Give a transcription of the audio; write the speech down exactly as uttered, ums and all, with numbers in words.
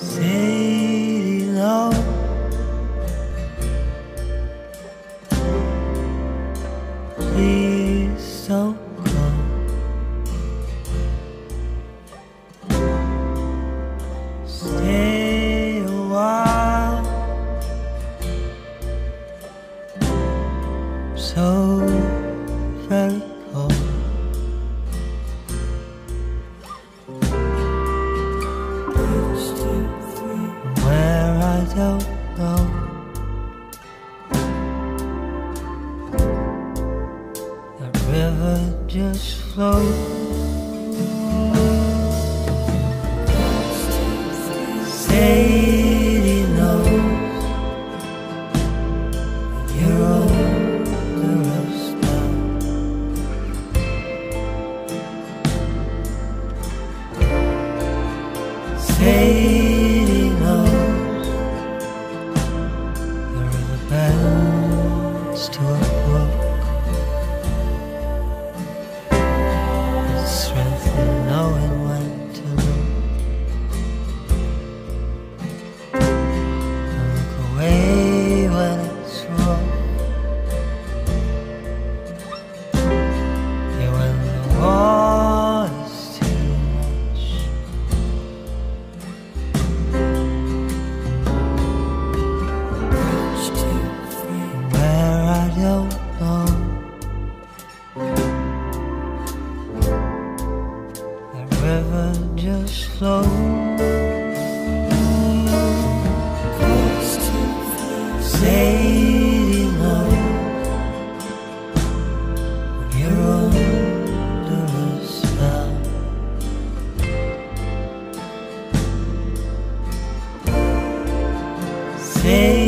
City low, please don't go. Stay a while, so very cold. Where I don't know, that river just flows. Sadie knows you're older us now. Sadie knows the river bends to a brook. The strength in knowing when to look. Look away when it's wrong. Yeah, when the water's too much. Where I don't know, that river just flows. Sadie knows when you're older as well. Sadie